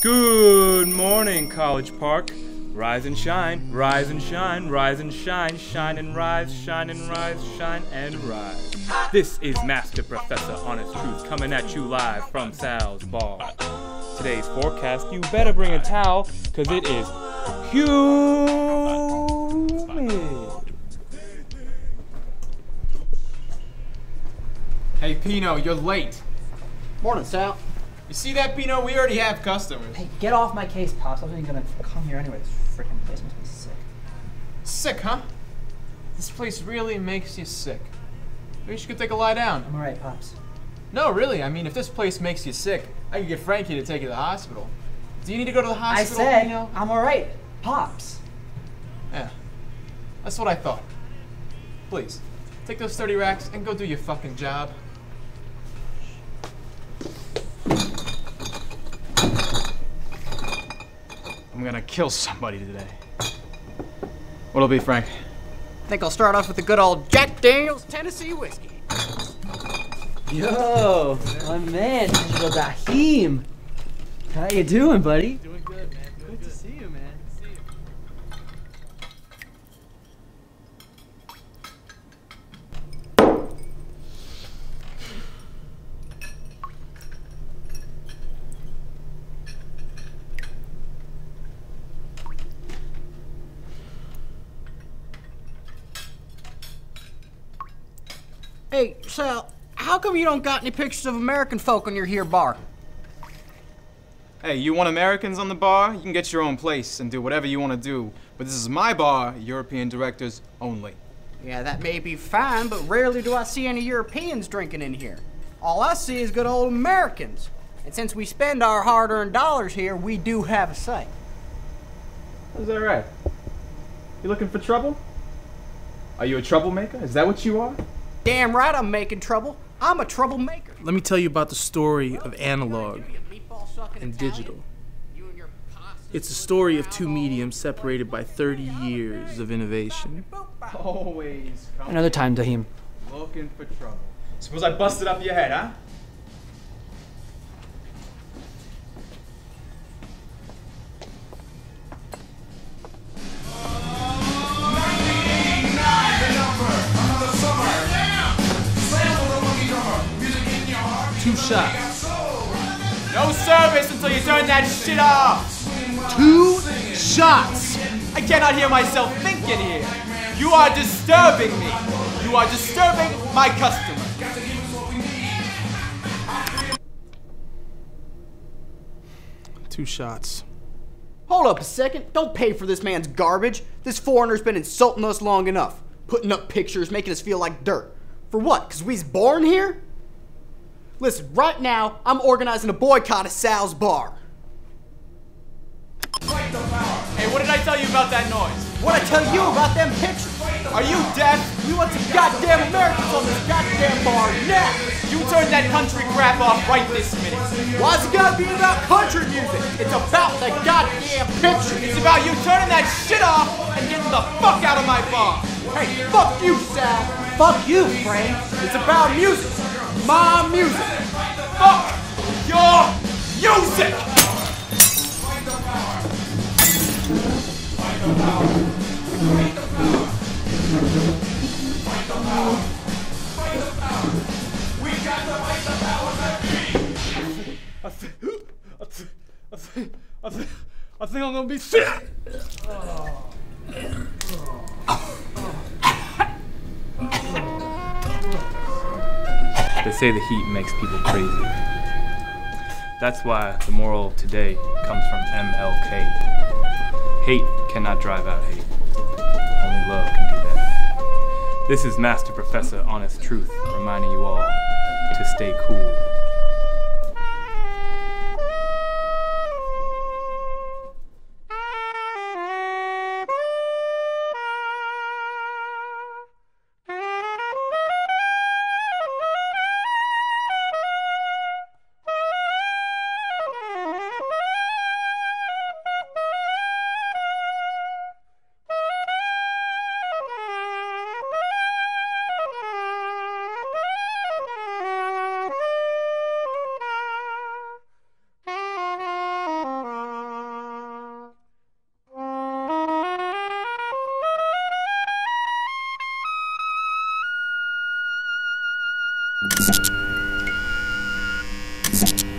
Good morning, College Park. Rise and shine, rise and shine, rise and shine, shine and rise, shine and rise, shine and rise. This is Master Professor Honest Truth coming at you live from Sal's Bar. Today's forecast, you better bring a towel, cause it is humid. Hey Pino, you're late. Morning, Sal. You see that, Pino? We already have customers. Hey, get off my case, Pops. I wasn't even gonna come here anyway. This freaking place makes me sick. Sick, huh? This place really makes you sick. Maybe you should go take a lie down. I'm alright, Pops. No, really. I mean, if this place makes you sick, I could get Frankie to take you to the hospital. Do you need to go to the hospital, I said Pino? I'm alright, Pops. Yeah. That's what I thought. Please, take those 30 racks and go do your fucking job. I'm gonna kill somebody today. What'll be, Frank? I think I'll start off with the good old Jack Daniels Tennessee whiskey. Yo, my man, Digital Daheem. How you doing, buddy? Doing good, man. Good to see you, man. Hey, Sal, how come you don't got any pictures of American folk on your here bar? Hey, you want Americans on the bar? You can get your own place and do whatever you want to do. But this is my bar, European directors only. Yeah, that may be fine, but rarely do I see any Europeans drinking in here. All I see is good old Americans. And since we spend our hard-earned dollars here, we do have a say. Is that right? You looking for trouble? Are you a troublemaker? Is that what you are? Damn right I'm making trouble. I'm a troublemaker. Let me tell you about the story of analog and digital. It's a story of two mediums separated by 30 years of innovation. Always come Another time, Daheem. looking for trouble. Suppose I busted up your head, huh? Two shots. No service until you turn that shit off! 2 shots! I cannot hear myself thinking here. You are disturbing me. You are disturbing my customer. Two shots. Hold up a second. Don't pay for this man's garbage. This foreigner's been insulting us long enough. Putting up pictures, making us feel like dirt. For what? Because we's born here? Listen, right now, I'm organizing a boycott of Sal's Bar. Hey, what did I tell you about that noise? What'd I tell you about them pictures? Are you deaf? We want some goddamn Americans on this goddamn bar now! You turn that country crap off right this minute. Why's it gotta be about country music? It's about the goddamn pictures! It's about you turning that shit off and getting the fuck out of my bar. Hey, fuck you, Sal! Fuck you, Frank! It's about music! My music! Fuck your music! I think I'm gonna be sick. They say the heat makes people crazy. That's why the moral of today comes from MLK. Hate cannot drive out hate. Only love can do that. This is Master Professor Honest Truth reminding you all to stay cool. you.